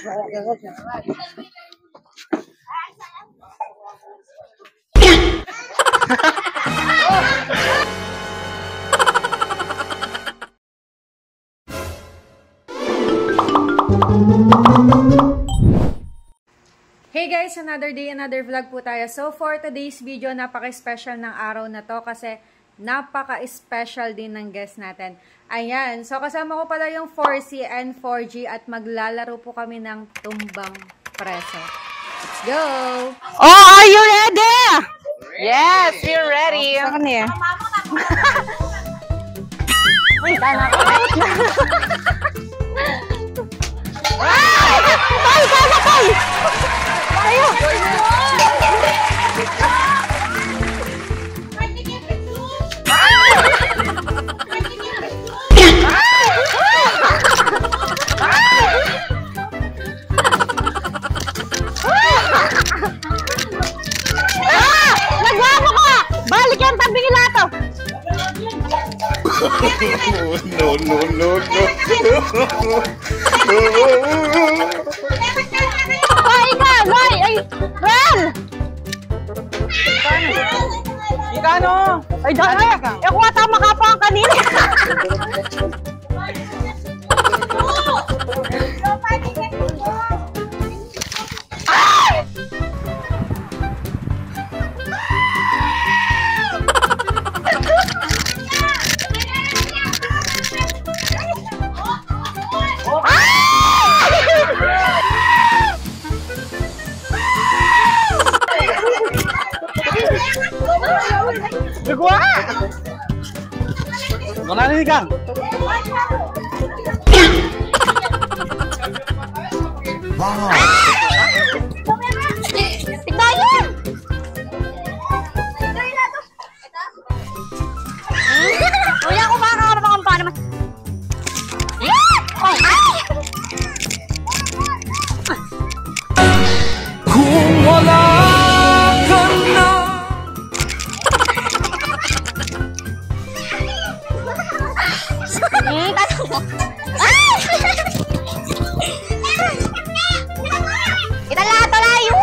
Hey guys, another day, another vlog po tayo. So for today's video, napaka-special ng araw na to kasi napaka-special din ng guest natin. Ayan, so kasama ko pala yung 4C and 4G at maglalaro po kami ng tumbang preso. Let's go! Oh, are you ready? Yes, we're ready. Saan niya? Uy, tama ko. Tay! Sana, tay! Tayo! Nagwamo ko! Balik yan, tabing ilato! No. Ay, ka! Ay! Ral! Ikano? Ay, dami! Eh, kuha tama ka pa ang kanina! Nagwa! Manalinig ka! Wow! Tignayan! Kuya, kumakakara pa kung paano mas... Kung wala ka na Kita lahat layo!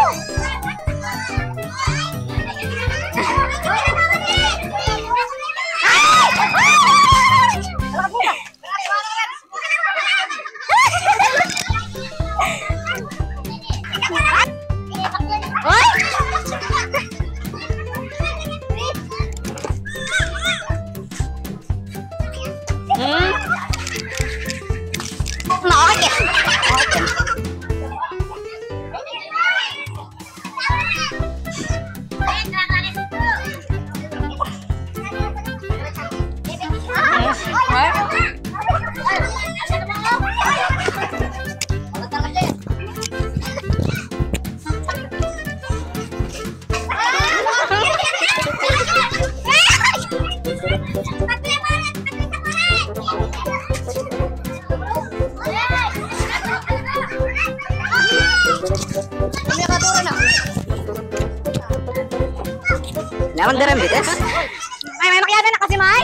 Naman din bites. May makyada na kasi, May!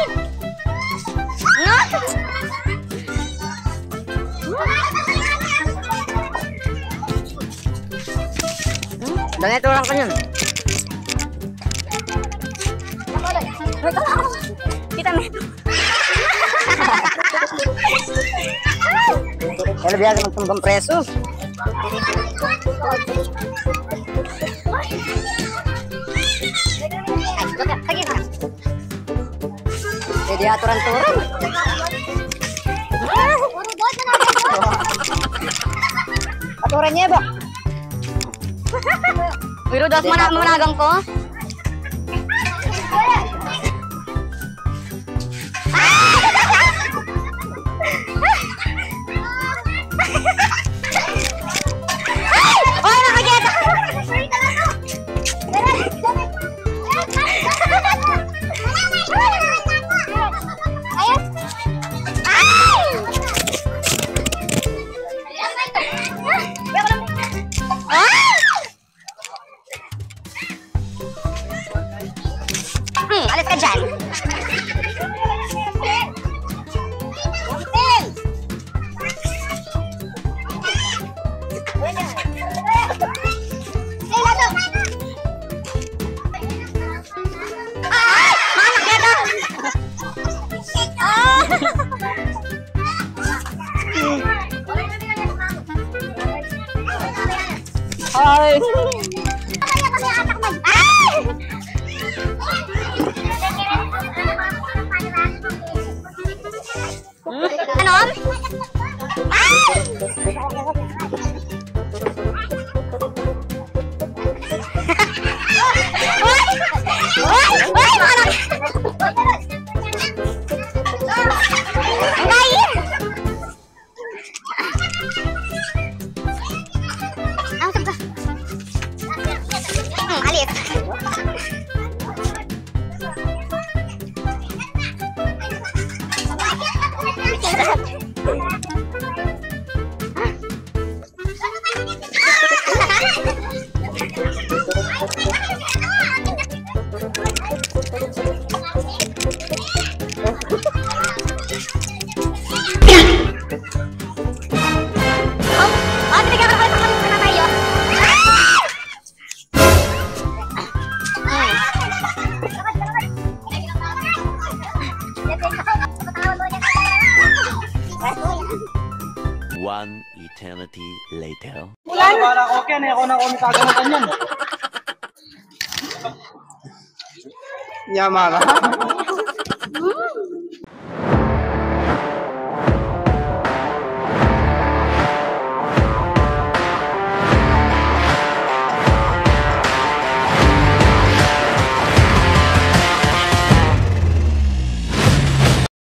Ganito lang kanyan. Kita mo. Kaya biyaga magtumbang preso. Jadi aturan-aturan. Aturannya ba? Pero das managang ko. Ay! Ano? Alit. One eternity later. Para ko yan, ako na kumikaganotan yan. Yamara.